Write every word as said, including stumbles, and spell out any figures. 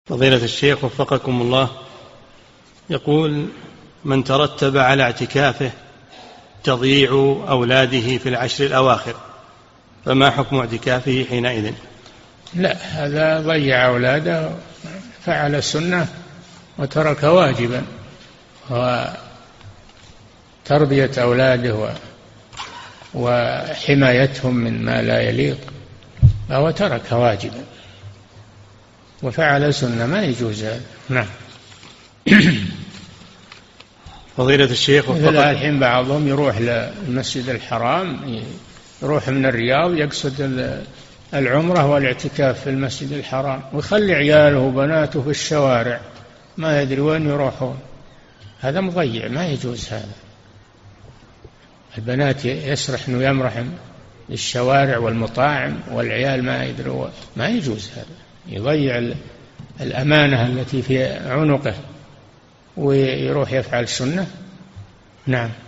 فضيلة الشيخ وفقكم الله، يقول: من ترتب على اعتكافه تضييع أولاده في العشر الأواخر، فما حكم اعتكافه حينئذ؟ لا، هذا ضيع أولاده، فعل سنة وترك واجبا، وتربية أولاده وحمايتهم من ما لا يليق، فهو ترك واجبا وفعل سنة، ما يجوز هذا. نعم. فضيلة الشيخ مثل الحين بعضهم يروح للمسجد الحرام، يروح من الرياض يقصد العمرة والاعتكاف في المسجد الحرام، ويخلي عياله وبناته في الشوارع ما يدري وين يروحون. هذا مضيع، ما يجوز هذا. البنات يسرح ويمرح للشوارع والمطاعم، والعيال ما يدروا، ما يجوز هذا، يضيع الأمانة التي في عنقه ويروح يفعل السنة. نعم.